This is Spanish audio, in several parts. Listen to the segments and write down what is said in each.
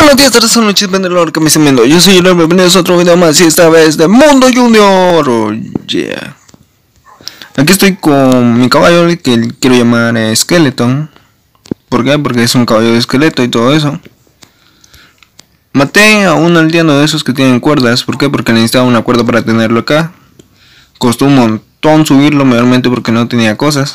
Buenos días, tardes o noches, depende de la hora que me estén viendo. Yo soy Junior, bienvenidos a otro video más y esta vez de Mundo Junior. Oh, yeah. Aquí estoy con mi caballo que quiero llamar Skeleton. ¿Por qué? Porque es un caballo de esqueleto y todo eso. Maté a un aldeano de esos que tienen cuerdas. ¿Por qué? Porque necesitaba una cuerda para tenerlo acá. Costó un montón subirlo, mayormente porque no tenía cosas.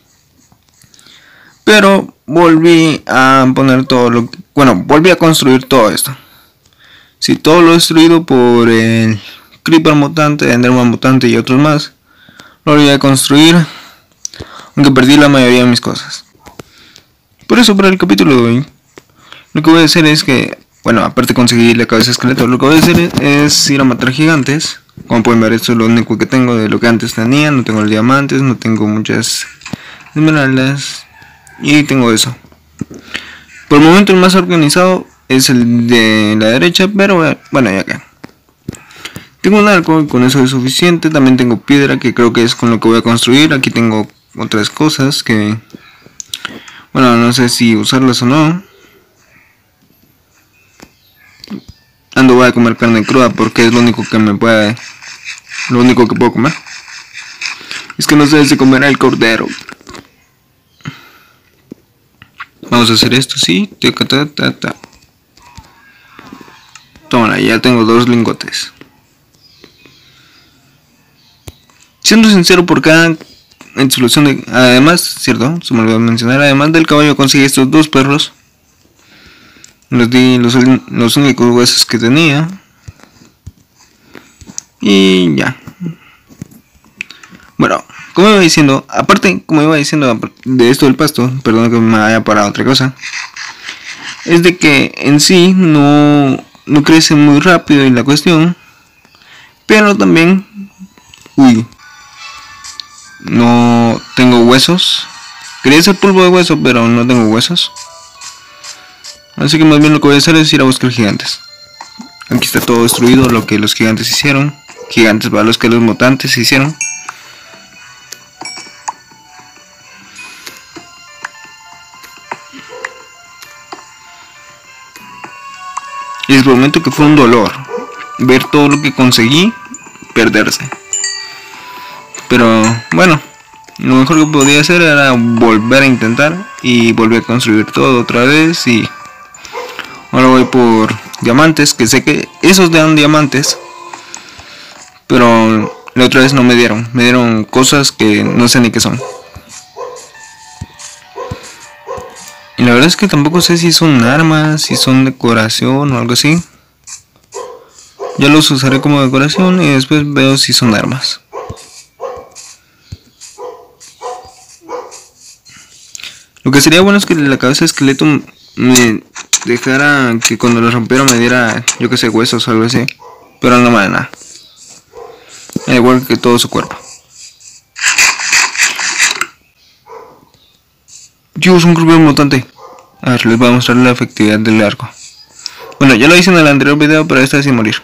Pero volví a poner todo lo que... Bueno, volví a construir todo esto. Si todo lo destruido por el Creeper mutante, Enderman mutante y otros más, lo volví a construir. Aunque perdí la mayoría de mis cosas. Por eso para el capítulo de hoy, lo que voy a hacer es que... Bueno, aparte de conseguir la cabeza de esqueleto, lo que voy a hacer es ir a matar gigantes. Como pueden ver, esto es lo único que tengo de lo que antes tenía. No tengo los diamantes, no tengo muchas esmeraldas. Y tengo eso. Por el momento el más organizado es el de la derecha, pero bueno, ya que tengo un arco y con eso es suficiente. También tengo piedra, que creo que es con lo que voy a construir. Aquí tengo otras cosas que... Bueno, no sé si usarlas o no. Voy a comer carne cruda porque es lo único que me puede... Lo único que puedo comer. Es que no sé si comer el cordero. Vamos a hacer esto, sí. Toma, ya tengo 2 lingotes. Siendo sincero, por cada solución de... Además, cierto, se me olvidó mencionar, además del caballo conseguí estos 2 perros. Les di los únicos huesos que tenía. Y ya. Bueno, como iba diciendo, aparte, como iba diciendo de esto del pasto, perdón que me haya parado otra cosa, es de que en sí no crece muy rápido y la cuestión, pero también, no tengo huesos. Quería hacer polvo de hueso, pero no tengo huesos. Así que más bien lo que voy a hacer es ir a buscar gigantes. Aquí está todo destruido, lo que los gigantes hicieron. Gigantes para los que los mutantes hicieron. Y les prometo que fue un dolor ver todo lo que conseguí perderse. Pero bueno, lo mejor que podía hacer era volver a intentar y volver a construir todo otra vez. Y ahora voy por diamantes, que sé que esos dan diamantes, pero la otra vez no me dieron cosas que no sé ni qué son. Y la verdad es que tampoco sé si son armas, si son decoración o algo así. Ya los usaré como decoración y después veo si son armas. Lo que sería bueno es que la cabeza de esqueleto me dejara que cuando lo rompiera me diera, yo que sé, huesos o algo así. Pero no me da nada. Igual que todo su cuerpo. Dios, un creeper mutante. A ver, les voy a mostrar la efectividad del arco. Bueno, ya lo hice en el anterior video, pero esta vez sin morir.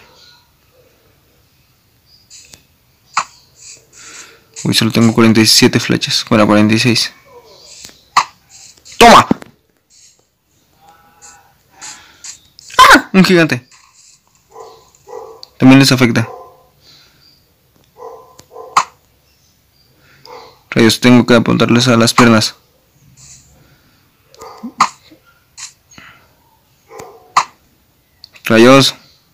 Uy, solo tengo 47 flechas. Bueno, 46. ¡Toma! ¡Ah! Un gigante. También les afecta. Rayos, tengo que apuntarles a las piernas. Rayos.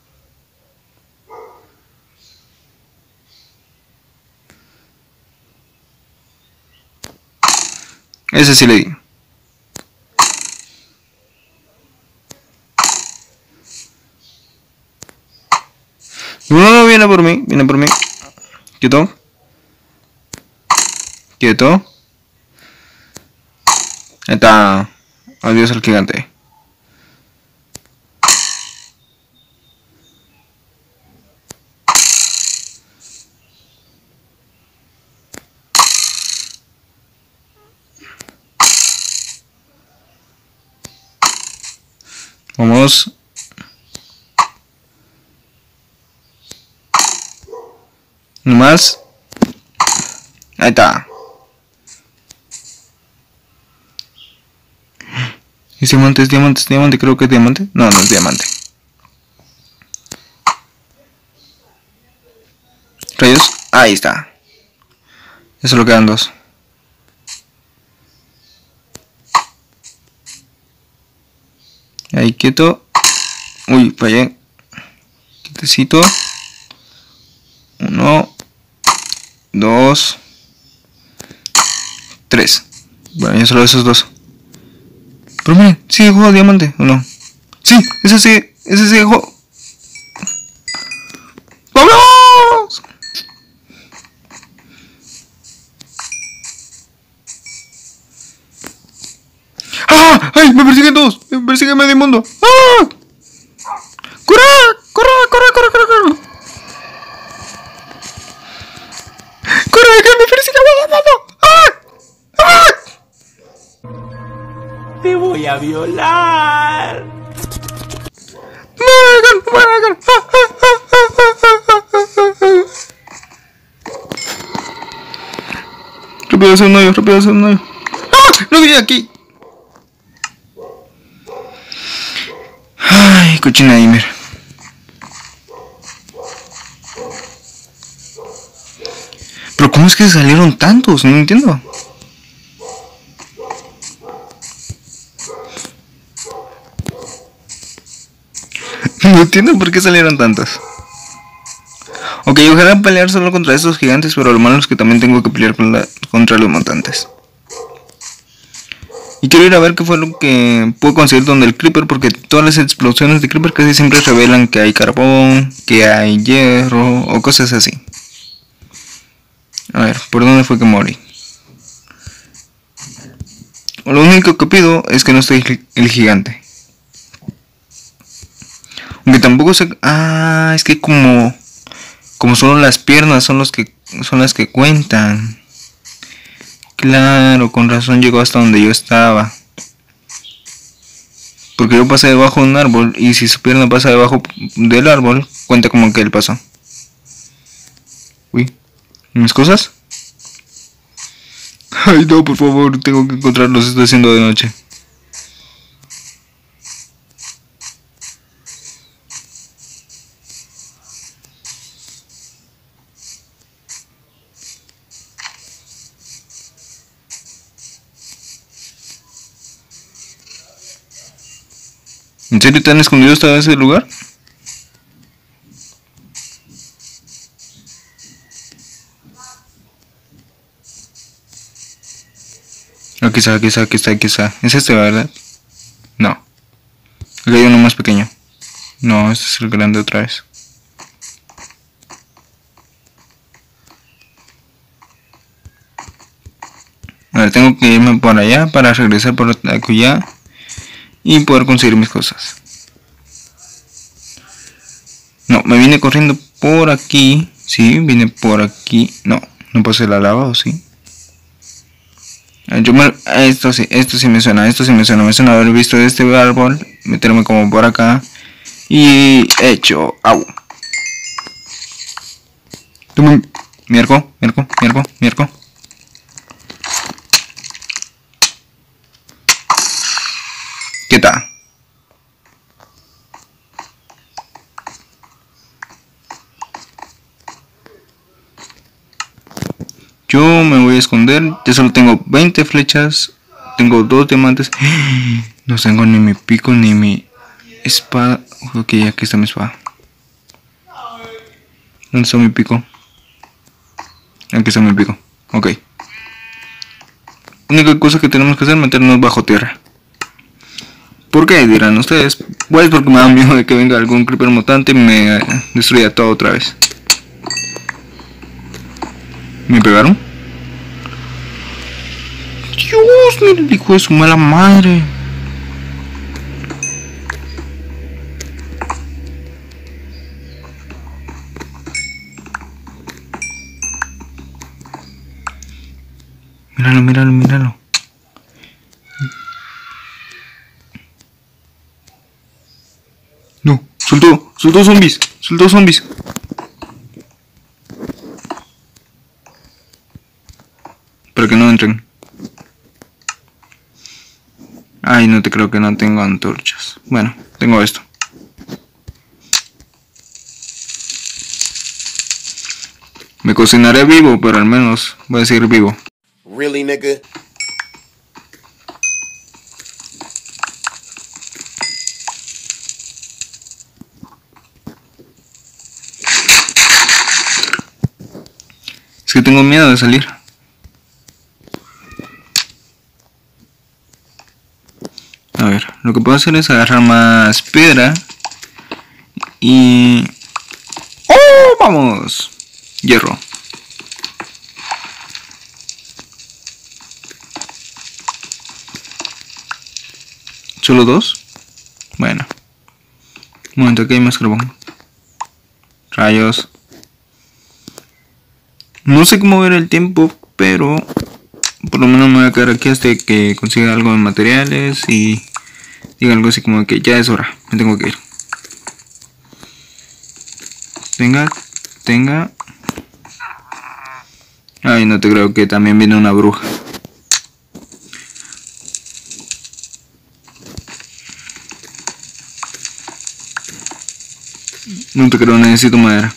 Ese sí le di. No, viene por mí, Quieto. Quieto. Ahí está. Adiós al gigante. Vamos. No más. Ahí está. Es diamante, creo que es diamante. No, no es diamante. Rayos, ahí está. Ya solo quedan 2. Ahí quieto. Uy, fallé. Quietecito. 1, 2, 3. Bueno, ya solo esos 2. Pero miren, sí dejó diamante, ¿o no? Sí, ese sí dejó. ¡Vámonos! ¡Ah! ¡Ay! ¡Me persiguen todos! ¡Me persigue medio mundo! ¡Ah! ¡Corre! ¡Corre! ¡Corre! ¡Corre! ¡Que me persigue medio mundo! ¡Ah! ¡Ah! Te voy a violar. ¡Muegan! Rápido, hacer un hoyo, ¡Ah! ¡Lo vi aquí! Ay, cochina Imer. Pero ¿cómo es que salieron tantos? No entiendo. No entiendo por qué salieron tantos. Ok, ojalá pelear solo contra estos gigantes, pero lo malo es que también tengo que pelear contra los mutantes. Y quiero ir a ver qué fue lo que puedo conseguir donde el creeper, porque todas las explosiones de creeper casi siempre revelan que hay carbón, que hay hierro o cosas así. A ver, ¿por dónde fue que morí? Lo único que pido es que no esté el gigante. Aunque tampoco sé... Ah, es que como solo las piernas son las que cuentan. Claro, con razón llegó hasta donde yo estaba. Porque yo pasé debajo de un árbol y si su pierna pasa debajo del árbol, cuenta como que él pasó. Uy, ¿mis cosas? Ay no, por favor, tengo que encontrarlos, está haciendo de noche. ¿En serio tan escondido estaba ese lugar? Aquí está. ¿Es este, verdad? No. Aquí hay uno más pequeño. No, este es el grande otra vez. A ver, tengo que irme por allá para regresar por allá y poder conseguir mis cosas. No, me vine corriendo por aquí. Sí, vine por aquí. No pasé la lava, ¿o sí? Esto sí me suena. Me suena haber visto este árbol, meterme como por acá y hecho. ¡Au! Mierco. ¿Qué tal? Yo me voy a esconder. Ya solo tengo 20 flechas. Tengo 2 diamantes. No tengo ni mi pico ni mi espada. Ok, aquí está mi espada. ¿Dónde está mi pico? Aquí está mi pico. Ok. Única cosa que tenemos que hacer es meternos bajo tierra. ¿Por qué? Dirán ustedes. Pues porque me da miedo de que venga algún creeper mutante y me destruya todo otra vez. ¿Me pegaron? Dios, mira el hijo de su mala madre. Míralo. No, soltó zombies. Para que no entren. Ay, no no te creo que no tengo antorchas. Bueno, tengo esto. Me cocinaré vivo, pero al menos voy a seguir vivo. Really, nigga? Es que tengo miedo de salir. A ver, lo que puedo hacer es agarrar más piedra. Y... ¡oh! ¡Vamos! Hierro. ¿Solo 2? Bueno. Un momento, aquí hay más carbón. Rayos. No sé cómo ver el tiempo, pero por lo menos me voy a quedar aquí hasta que consiga algo de materiales y diga algo así como que ya es hora, me tengo que ir. Tenga. Ay, no te creo que también viene una bruja. No te creo, necesito madera.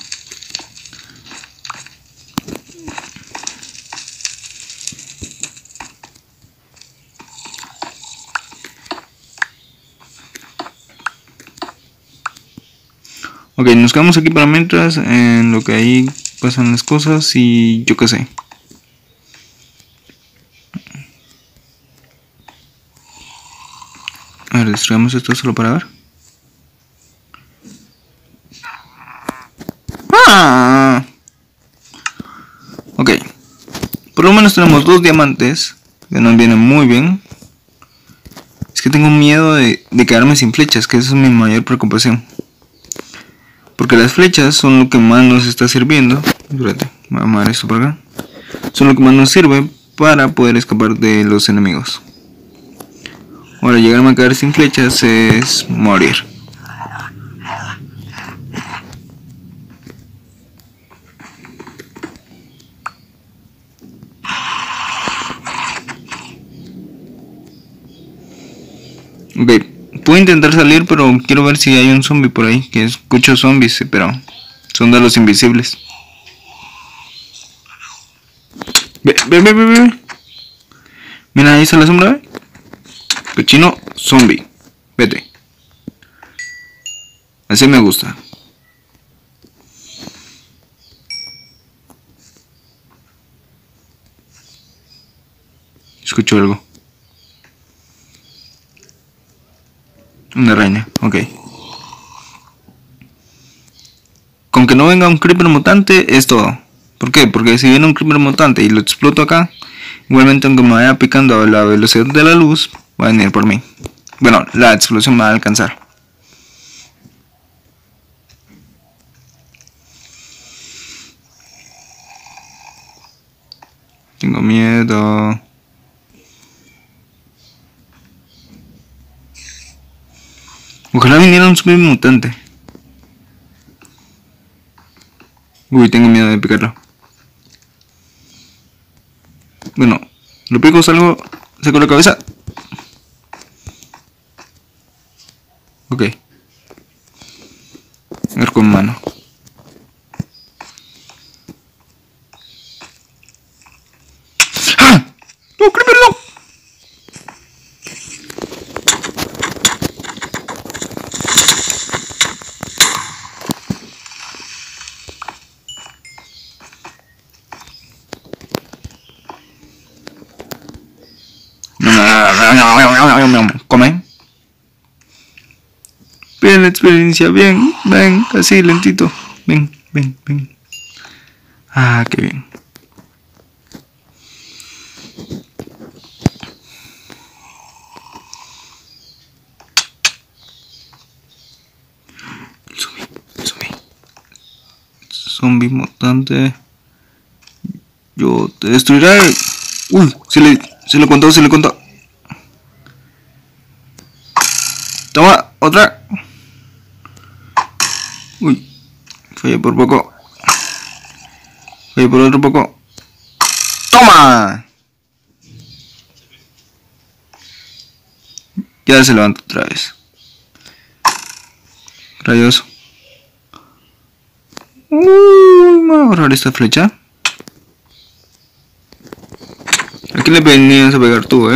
Ok, nos quedamos aquí para mientras, en lo que ahí pasan las cosas y yo qué sé. A ver, destruyamos esto solo para ver. ¡Ah! Ok, por lo menos tenemos 2 diamantes, que nos vienen muy bien. Es que tengo miedo de quedarme sin flechas, que esa es mi mayor preocupación. Porque las flechas son lo que más nos está sirviendo. Espérate, voy a mover esto por acá. Son lo que más nos sirve para poder escapar de los enemigos. Ahora, llegarme a quedar sin flechas es morir. Ok, puedo intentar salir, pero quiero ver si hay un zombie por ahí. Que escucho zombies, pero son de los invisibles. Ve. Mira, ahí está la sombra, ¿ve? Cochino zombie. Vete. Así me gusta. Escucho algo. Una araña, ok. Con que no venga un creeper mutante es todo. ¿Por qué? Porque si viene un creeper mutante y lo exploto acá, igualmente aunque me vaya picando a la velocidad de la luz, va a venir por mí. Bueno, la explosión me va a alcanzar. Tengo miedo. Ojalá viniera un zombie mutante. Uy, tengo miedo de picarlo. Bueno, lo pico, salgo, saco la cabeza. Ok. Arco en mano. ¡Ah! ¡No, creeper, no! Come. Bien la experiencia, bien, ven, así lentito. Ven. Ah, qué bien. Zombie mutante. Yo te destruiré. Uy, se le contó. Toma, otra. Uy, fallé por poco. Fallé por otro poco. ¡Toma! Ya se levanta otra vez. Rayos. Voy a borrar esta flecha. Aquí le venías a pegar tú,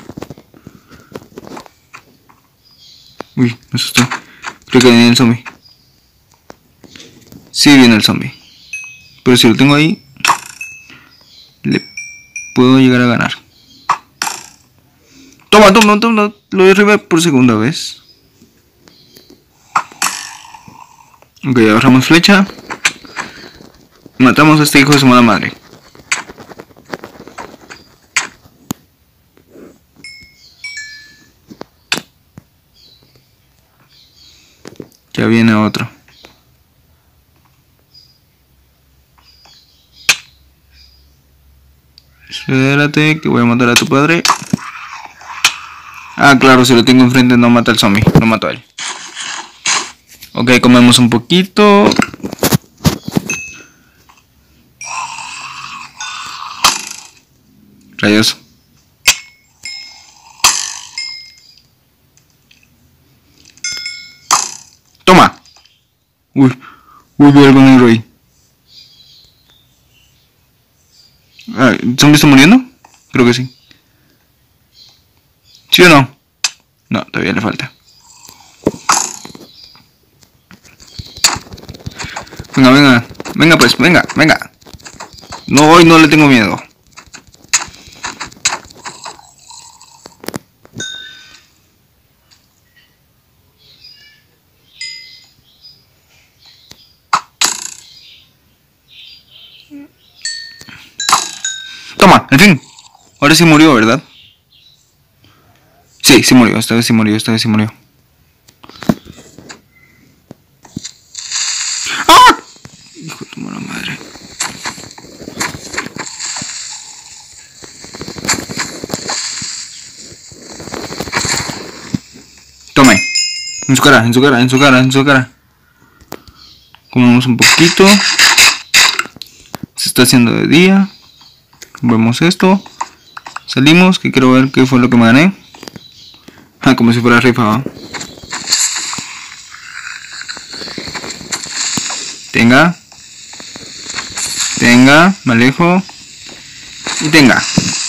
Uy, me asustó. Creo que viene el zombie. Sí, viene el zombie. Pero si lo tengo ahí, le puedo llegar a ganar. Toma, toma, toma. Lo derribé por segunda vez. Ok, agarramos flecha. Matamos a este hijo de su mala madre. Ya viene otro. Espérate, que voy a matar a tu padre. Ah, claro, si lo tengo enfrente no mata al zombie, lo mato a él. Ok, comemos un poquito. Rayos. Toma. Uy, vi algo negro ahí. ¿El zombie está muriendo? Creo que sí. ¿Sí o no? No, todavía le falta. Venga, venga. Venga pues, venga, venga. No, hoy no le tengo miedo. Toma, en fin. Ahora sí murió, ¿verdad? Sí, sí murió, esta vez sí murió, esta vez sí murió. ¡Ah! Hijo de tu mala madre. Tome. En su cara, en su cara, en su cara, en su cara. Comemos un poquito. Se está haciendo de día. Vemos esto. Salimos, que quiero ver qué fue lo que me gané. Ah, como si fuera rifa, ¿va? Tenga. Tenga, me alejo. Y tenga.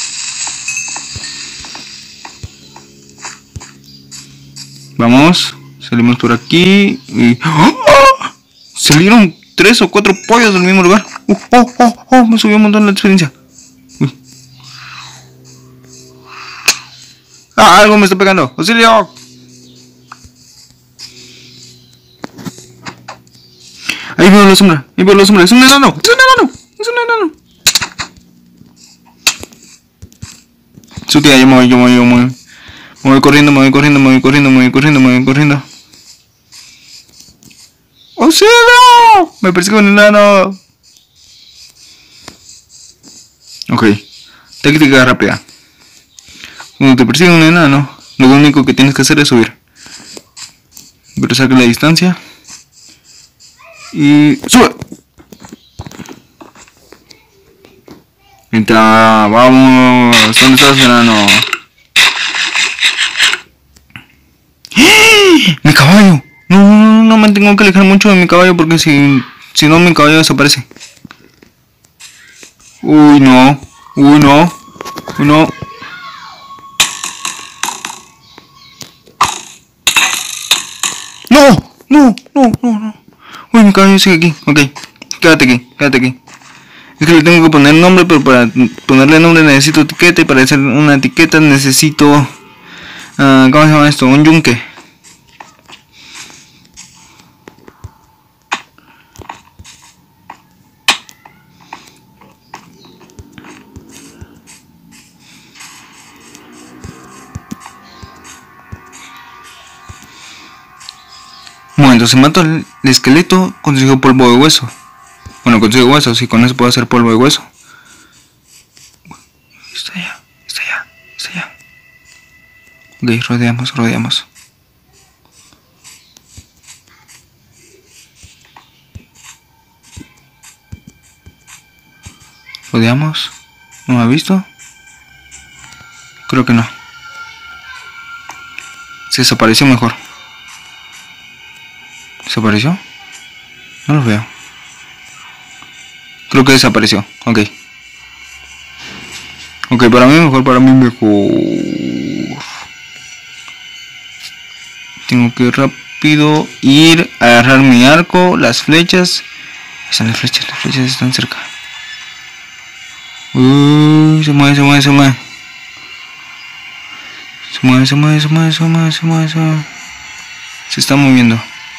Vamos. Salimos por aquí. Y... ¡oh! Salieron 3 o 4 pollos del mismo lugar. Me subió un montón la experiencia. Uy. Ah, algo me está pegando. ¡Auxilio! Ahí veo la sombra. Ahí veo la sombra. Es un enano. Es un enano. Es un enano. Su tía, yo me voy. Me voy corriendo, me voy corriendo, me voy corriendo, me voy corriendo, me voy corriendo. ¡Auxilio! Me persigue un enano. Ok. Táctica rápida. Cuando te persigue un enano, lo único que tienes que hacer es subir. Pero saca la distancia. Y sube. Entra, vamos. ¿Dónde estás, enano? ¡Eh! ¡Mi caballo! No me tengo que alejar mucho de mi caballo porque si no mi caballo desaparece. Uy, no. Uy, no. Uy, no. No. Uy, mi caballo sigue aquí. Ok. Quédate aquí. Es que le tengo que poner nombre, pero para ponerle nombre necesito etiqueta y para hacer una etiqueta necesito... ¿cómo se llama esto? Un yunque. Bueno, entonces mato al esqueleto, consigo polvo de hueso. Bueno, consigo huesos y con eso puedo hacer polvo de hueso. Está allá. Ok, rodeamos. Rodeamos. ¿No me ha visto? Creo que no. Se desapareció mejor. ¿Desapareció? No lo veo. Creo que desapareció. Ok. Ok, para mí mejor, Tengo que rápido ir a agarrar mi arco, las flechas. Están las flechas están cerca. Se mueve. Se está moviendo.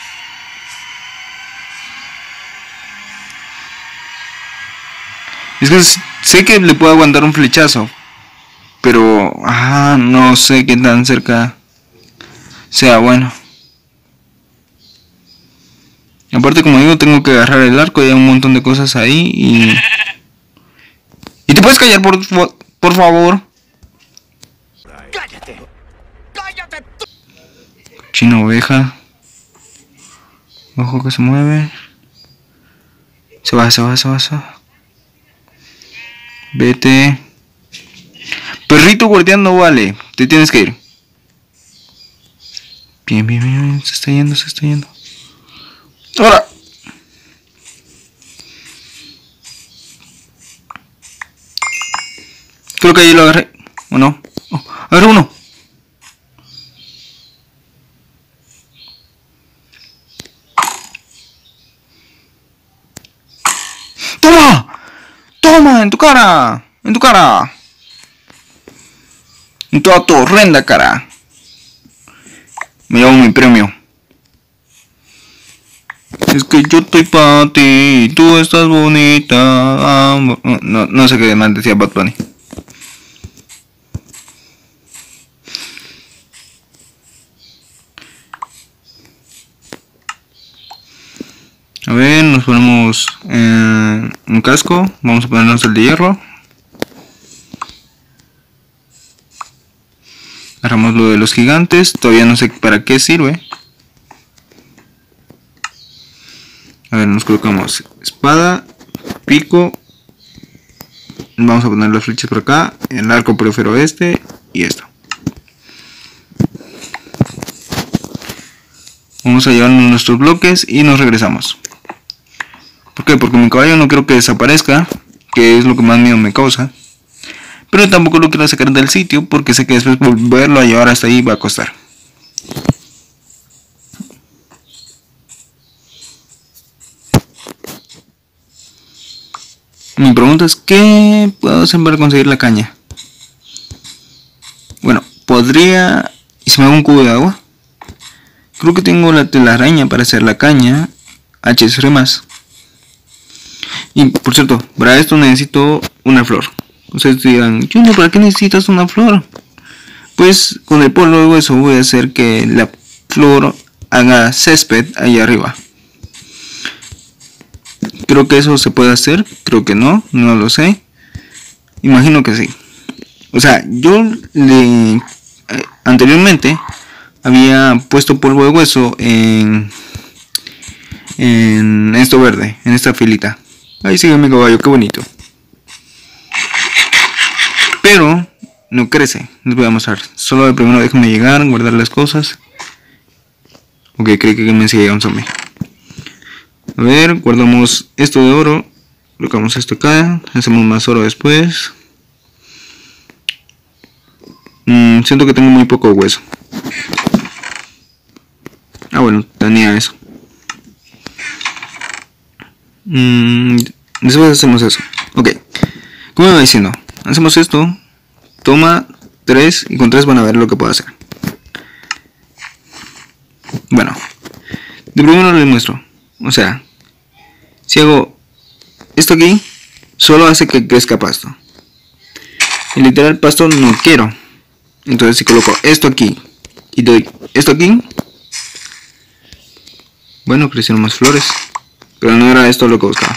Es que sé que le puedo aguantar un flechazo, pero no sé qué tan cerca sea bueno. Aparte, como digo, tengo que agarrar el arco y hay un montón de cosas ahí y te puedes callar por favor. ¡Cállate! Chino oveja. Ojo que se mueve. Se va. Vete. Perrito guardián no vale. Te tienes que ir. Bien. Se está yendo. Ahora. Creo que ahí lo agarré. ¿O no? Agarré uno. ¡Toma! ¡En tu cara! ¡En toda tu horrenda cara! Me llevo mi premio. Es que yo estoy para ti y tú estás bonita. No sé qué más decía Bad Bunny. A ver, nos ponemos un casco. Vamos a ponernos el de hierro. Agarramos lo de los gigantes. Todavía no sé para qué sirve. A ver, nos colocamos espada, pico. Vamos a poner las flechas por acá. El arco prefiero este y esto. Vamos a llevarnos nuestros bloques y nos regresamos. ¿Por qué? Porque mi caballo no quiero que desaparezca, que es lo que más miedo me causa. Pero tampoco lo quiero sacar del sitio porque sé que después volverlo a llevar hasta ahí va a costar. Mi pregunta es, ¿qué puedo hacer para conseguir la caña? Bueno, podría... ¿Y si me hago un cubo de agua? Creo que tengo la telaraña para hacer la caña. HSR más. Y por cierto, para esto necesito una flor. Ustedes dirán, Junior, ¿para qué necesitas una flor? Pues con el polvo de hueso voy a hacer que la flor haga césped ahí arriba. Creo que eso se puede hacer, creo que no lo sé. Imagino que sí. O sea, yo anteriormente había puesto polvo de hueso en esto verde, en esta filita. Ahí sigue mi caballo, qué bonito. Pero no crece, les voy a mostrar. Solo de primero déjenme llegar, guardar las cosas. Ok, creí que me sigue un zombie. A ver, guardamos esto de oro. Colocamos esto acá. Hacemos más oro después. Siento que tengo muy poco hueso. Bueno, tenía eso. Después hacemos eso. Ok. Como iba diciendo, hacemos esto. Toma 3 y con 3 van a ver lo que puedo hacer. Bueno, de primero les muestro. O sea, si hago esto aquí, solo hace que crezca pasto. Y literal pasto no quiero. Entonces si coloco esto aquí y doy esto aquí, bueno, crecieron más flores. Pero no era esto lo que buscaba.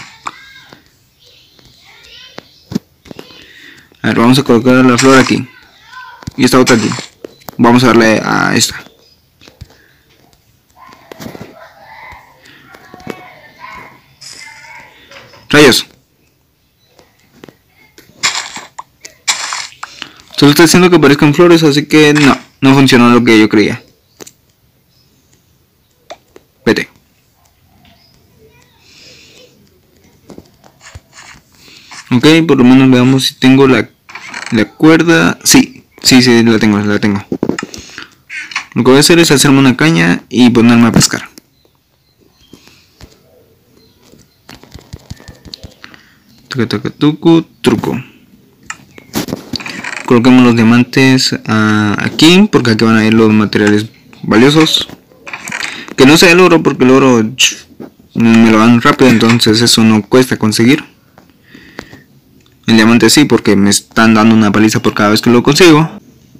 A ver, vamos a colocar la flor aquí. Y esta otra aquí. Vamos a darle a esta. Rayos. Solo está haciendo que aparezcan flores, así que no funcionó lo que yo creía. Ok, por lo menos veamos si tengo la cuerda. Sí, la tengo. Lo que voy a hacer es hacerme una caña y ponerme a pescar. Truco. Coloquemos los diamantes aquí, porque aquí van a ir los materiales valiosos. Que no sea el oro, porque el oro me lo dan rápido, entonces eso no cuesta conseguir. El diamante sí, porque me están dando una paliza por cada vez que lo consigo.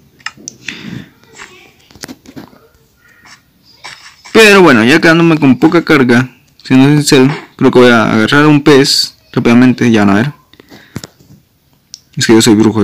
Pero bueno, ya quedándome con poca carga, siendo sincero, creo que voy a agarrar un pez rápidamente. Ya van a ver. Es que yo soy brujo.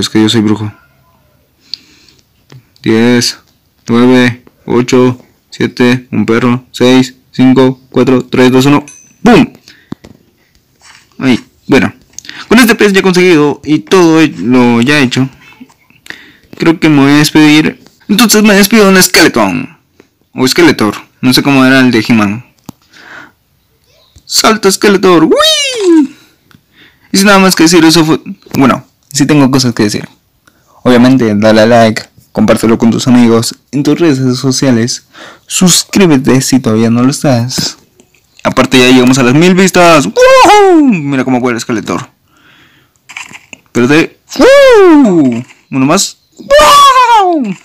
10, 9, 8, 7, un perro, 6, 5, 4, 3, 2, 1. ¡Bum! Ahí, bueno. Con este pez ya conseguido y todo lo ya hecho, creo que me voy a despedir. Entonces me despido de un Skeleton. O Skeletor. No sé cómo era el de He-Man. ¡Salta, Skeletor! ¡Wii! Y sin nada más que decir, eso fue... Bueno, sí tengo cosas que decir. Obviamente, dale a like, compártelo con tus amigos en tus redes sociales. Suscríbete si todavía no lo estás. Aparte ya llegamos a las 1000 vistas. ¡Woohoo! Mira cómo huele el Skeletor. Espérate. Uno más. ¡Wow!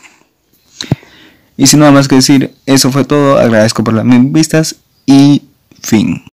Y sin nada más que decir, eso fue todo. Agradezco por las 1000 vistas y fin.